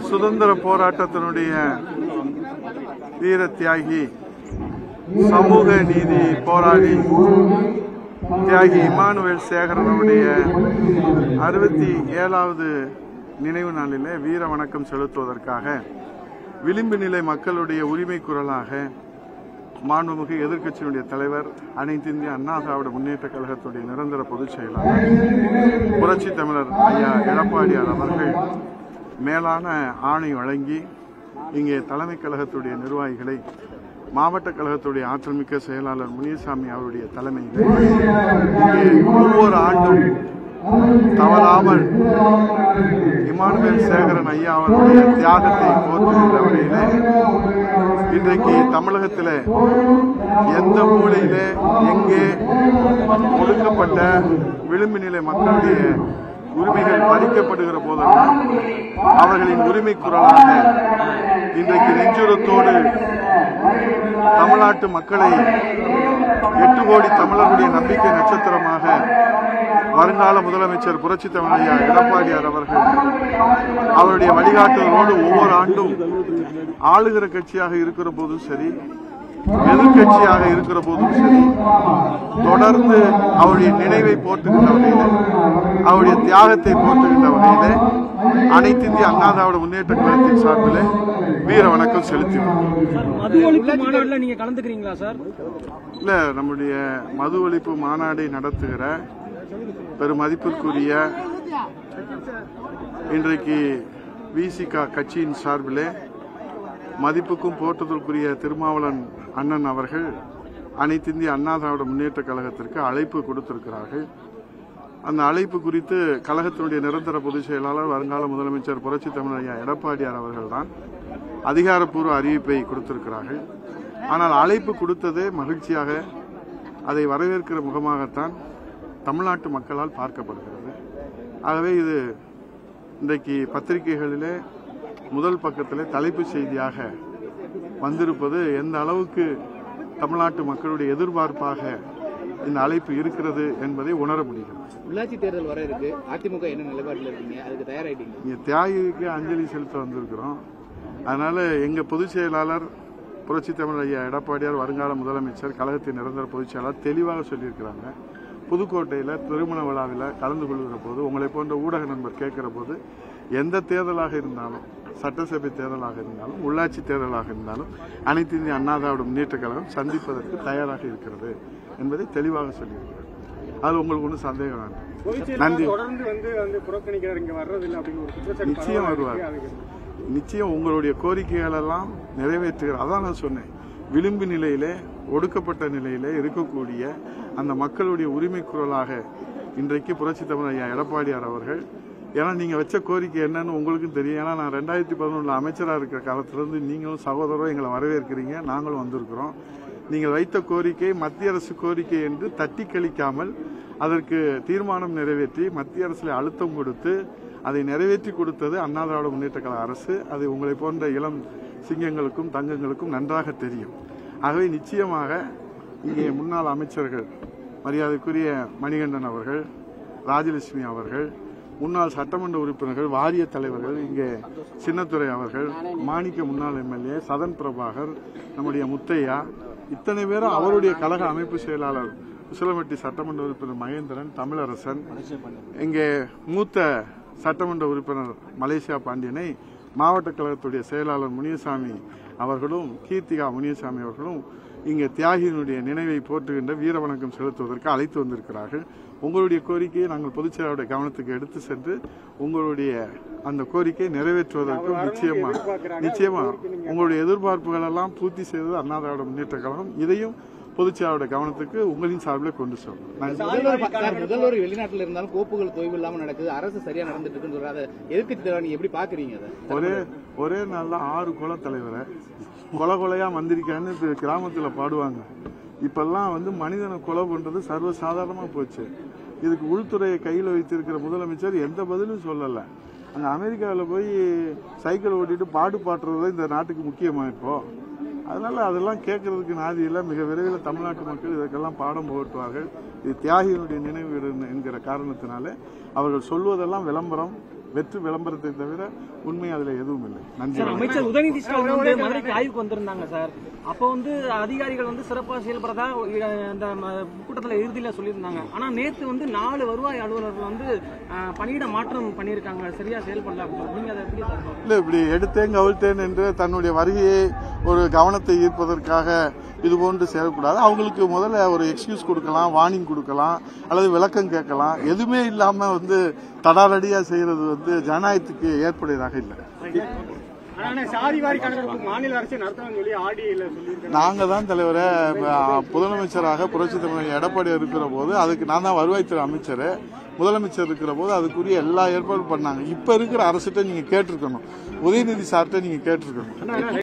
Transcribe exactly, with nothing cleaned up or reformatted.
சுதந்திர போராட்டத்தினுடைய வீர தியாகி, சமூக நீதி போராளி தியாகி இமானுவேல் சேகரனுடைய அறுபத்தி ஏழாவது நினைவு நாளிலே வீர வணக்கம் செலுத்துவதற்காக விளிம்பு நிலை மக்களுடைய உரிமை குரலாக மாண்புமிகு எதிர்க்கட்சியினுடைய தலைவர், அனைத்து இந்திய அண்ணா திராவிட முன்னேற்ற கழகத்துடைய நிரந்தர பொதுச் செயலாளர் புரட்சி தமிழர் ஐயா எடப்பாடியார் அவர்கள் மேலான ஆணை வழங்கி இங்கே தலைமை கழகத்துடைய நிர்வாகிகளை, மாவட்ட கழகத்துடைய ஆற்றல்மிக்க செயலாளர் முனியசாமி அவருடைய தலைமையில் இங்கே ஒவ்வொரு ஆண்டும் தவறாமல் இமானுவேல் சேகரன் ஐயா அவருடைய தியாகத்தை போற்றுகின்ற வகையிலே இன்றைக்கு தமிழகத்தில் எந்த மூலையிலே எங்கே ஒடுக்கப்பட்ட விளிம்பு நிலை மக்களுடைய உரிமைகள் பறிக்கப்படுகிற போதெல்லாம் அவர்களின் உரிமை குரலாக இன்றைக்கு நெஞ்சுரத்தோடு தமிழ்நாட்டு மக்களை எட்டு கோடி தமிழர்களுடைய நம்பிக்கை நட்சத்திரமாக வருங்கால முதலமைச்சர் புரட்சி தமிழர் ஐயா எடப்பாடியார் அவர்கள் அவருடைய வழிகாட்டுதலோடு ஒவ்வொரு ஆண்டும் ஆளுகிற கட்சியாக இருக்கிற போதும் சரி, எதிர்கட்சியாக இருக்கிற போதும் சரி, தொடர்ந்து அவருடைய நினைவை போற்றுகின்ற வகையில், அவருடைய தியாகத்தை போற்றுகின்ற வகையில் அனைத்து இந்திய அண்ணா திராவிட முன்னேற்ற கழகத்தின் சார்பில் வீர வணக்கம் செலுத்தினோம். இல்ல, நம்முடைய மது ஒழிப்பு மாநாடை நடத்துகிற பெருமதிப்பிற்குரிய இன்றைக்கு விசிக கட்சியின் சார்பிலே மதிப்புக்கும் போற்றுதலுக்குரிய திருமாவளவன் அண்ணன் அவர்கள் அனைத்து இந்திய அண்ணா திராவிட முன்னேற்ற கழகத்திற்கு அழைப்பு கொடுத்திருக்கிறார்கள். அந்த அழைப்பு குறித்து கழகத்தினுடைய நிரந்தர பொதுச் செயலாளர், வருங்கால முதலமைச்சர் புரட்சி தமிழர் ஐயா எடப்பாடியார் அவர்கள் தான் அதிகாரப்பூர்வ அறிவிப்பை கொடுத்திருக்கிறார்கள். ஆனால் அழைப்பு கொடுத்ததே மகிழ்ச்சியாக, அதை வரவேற்கிற முகமாகத்தான் தமிழ்நாட்டு மக்களால் பார்க்கப்படுகிறது. ஆகவே இது இன்றைக்கு பத்திரிகைகளிலே முதல் பக்கத்திலே தலைப்பு செய்தியாக வந்திருப்பது எந்த அளவுக்கு தமிழ்நாட்டு மக்களுடைய எதிர்பார்ப்பாக இந்த அழைப்பு இருக்கிறது என்பதை உணர முடிகிறது. உள்ளாட்சி தேர்தல் வர இருக்கு, அதிமுக என்ன நிலைப்பாட்டில் இருக்கீங்க? அதுக்கு தயாராயிட்டீங்க? இங்க தியாகிக்கு அஞ்சலி செலுத்த வந்திருக்கிறோம். அதனால எங்க பொதுச் செயலாளர் புரட்சி தமிழர் ஐயா எடப்பாடியார், வருங்கால முதலமைச்சர், கழகத்தின் நிரந்தர பொதுச் செயலாளர் தெளிவாக சொல்லியிருக்கிறாங்க. புதுக்கோட்டையில் திருமண விழாவில் கலந்து கொள்கிற போது, உங்களை போன்ற ஊடக நண்பர் கேட்கிற போது, எந்த தேர்தலாக இருந்தாலும், சட்டசபை தேர்தலாக இருந்தாலும், உள்ளாட்சி தேர்தலாக இருந்தாலும் அனைத்து இந்திய அண்ணா திராவிட முன்னேற்ற கழகம் சந்திப்பதற்கு தயாராக இருக்கிறது என்பதை தெளிவாக சொல்லியிருக்கிறார். அது உங்களுக்கு ஒன்றும் சந்தேகம் வேண்டாம். நன்றி. நிச்சயம் வருவார். நிச்சயம் உங்களுடைய கோரிக்கைகள் எல்லாம் நிறைவேற்றுகிறார். அதான் நான் சொன்னேன், விளிம்பு நிலையிலே, ஒடுக்கப்பட்ட நிலையிலே இருக்கக்கூடிய அந்த மக்களுடைய உரிமை குரலாக இன்றைக்கு புரட்சி தமிழர் ஐயா எடப்பாடியார் அவர்கள், ஏன்னா நீங்க வச்ச கோரிக்கை என்னன்னு உங்களுக்கும் தெரியும். ஏன்னா நான் ரெண்டாயிரத்தி பதினொன்றுல அமைச்சராக இருக்கிற காலத்திலிருந்து நீங்களும் சகோதரரும் எங்களை வரவேற்கிறீங்க, நாங்களும் வந்திருக்கிறோம். நீங்கள் வைத்த கோரிக்கை மத்திய அரசு கோரிக்கை என்று தட்டி கழிக்காமல் அதற்கு தீர்மானம் நிறைவேற்றி மத்திய அரசில் அழுத்தம் கொடுத்து அதை நிறைவேற்றி கொடுத்தது அண்ணா திராவிட முன்னேற்ற கழக அரசு. அது உங்களை போன்ற இளம் சிங்கங்களுக்கும் தங்கங்களுக்கும் நன்றாக தெரியும். ஆகவே நிச்சயமாக இங்கே முன்னாள் அமைச்சர்கள், மரியாதைக்குரிய மணிகண்டன் அவர்கள், ராஜலட்சுமி அவர்கள், முன்னாள் சட்டமன்ற உறுப்பினர்கள், வாரிய தலைவர்கள், இங்கே சின்னத்துரை அவர்கள், மாணிக்க முன்னாள் எம்எல்ஏ, சதன் பிரபாகர், நம்முடைய முத்தையா, இத்தனை பேரும் அவருடைய கழக அமைப்பு செயலாளர் உசிலம்பட்டி சட்டமன்ற உறுப்பினர் மகேந்திரன், தமிழரசன், இங்கே மூத்த சட்டமன்ற உறுப்பினர் மலேசியா பாண்டியனை மாவட்ட கழகத்துடைய செயலாளர் முனியசாமி அவர்களும், கீர்த்திகா முனியசாமி அவர்களும் இங்கே தியாகியினுடைய நினைவை போற்றுகின்ற வீர வணக்கம் செலுத்துவதற்கு அழைத்து வந்திருக்கிறார்கள். உங்களுடைய கோரிக்கையை நாங்கள் பொதுச் செயலாளருடைய கவனத்துக்கு எடுத்து சென்று உங்களுடைய அந்த கோரிக்கையை நிறைவேற்றுவதற்கு நிச்சயமா நிச்சயமா உங்களுடைய எதிர்பார்ப்புகள் எல்லாம் பூர்த்தி செய்தது அண்ணா திராவிட முன்னேற்ற கழகம். இதையும் பொதுச் செயலாளருடைய கவனத்துக்கு உங்களின் சார்பில் கொண்டு செல்லும். முதல்வர் வெளிநாட்டில் இருந்தாலும் கோப்புகள் தொய்வு இல்லாமல் நடக்குது, அரசு சரியா நடந்துட்டு இருக்குன்னு சொல்றாங்க. எதிர்க்கட்சி நீங்க எப்படி பாக்குறீங்க? ஒரே ஒரே நாள்ல ஆறு குல தலைவரை கொலை கொலையா வந்திருக்கான்னு கிராமத்துல பாடுவாங்க. இப்பெல்லாம் வந்து மனிதனை கொலை பண்றது சர்வசாதாரணமா போச்சு. இதுக்கு உள்துறையை கையில் வைத்திருக்கிற முதலமைச்சர் எந்த பதிலும் சொல்லல. அங்க அமெரிக்காவில் போய் சைக்கிள் ஓட்டிட்டு பாட்டு பாடுறது இந்த நாட்டுக்கு முக்கியமா இப்போ. அதனால அதெல்லாம் கேட்கறதுக்கு நாதி இல்லை. மிக விரைவில் தமிழ்நாட்டு மக்கள் இதற்கெல்லாம் பாடம் புகட்டுவார்கள். இது தியாகிகளுடைய நினைவு என்கிற காரணத்தினால அவர்கள் சொல்வதெல்லாம் விளம்பரம், வெற்று விளம்பரத்தை தவிர உண்மை அதுல எதுவும் இல்லை. நன்றி. அமைச்சர் உதயநிதி ஸ்டாலின் வந்து மதுரைக்கு ஆய்வுக்கு வந்திருந்தாங்க சார். அப்போ வந்து அதிகாரிகள் வந்து சிறப்பாக செயல்படுறதா அந்த கூட்டத்தில் இறுதியில் சொல்லியிருந்தாங்க. ஆனா நேற்று வந்து நாலு வருவாய் அலுவலர்கள் வந்து பணியிட மாற்றம் பண்ணியிருக்காங்க, சரியா செயல்படல. நீங்க அதை எப்படி சார்? இல்ல, இப்படி எடுத்தேன் கவிழ்த்தேன் என்று தன்னுடைய வருகையை ஒரு கவனத்தை ஈர்ப்பதற்காக இது போன்று செயல்படாது. அவங்களுக்கு முதல்ல ஒரு எக்ஸ்கியூஸ் கொடுக்கலாம், வார்னிங் கொடுக்கலாம், அல்லது விளக்கம் கேட்கலாம். எதுவுமே இல்லாம வந்து தடாலடியா செய்யறது வந்து ஜனநாயகத்துக்கு ஏற்புடையதாக இல்லை. மாநில அரசு நடத்தணும்னு சொல்லி ஆடியில சொல்லி நாங்க தான் தலைவரை முதலமைச்சராக புரட்சி தலைவர் எடப்பாடி இருக்கிற போது அதுக்கு நான் தான் வருவாய்த்துறை அமைச்சர், முதலமைச்சர் இருக்கிற போது அதுக்குரிய எல்லா ஏற்பாடும் பண்ணாங்க. இப்ப இருக்கிற அரசுகிட்ட நீங்க கேட்டிருக்கணும், உதயநிதி சார்கிட்ட நீங்க கேட்டிருக்கணும்.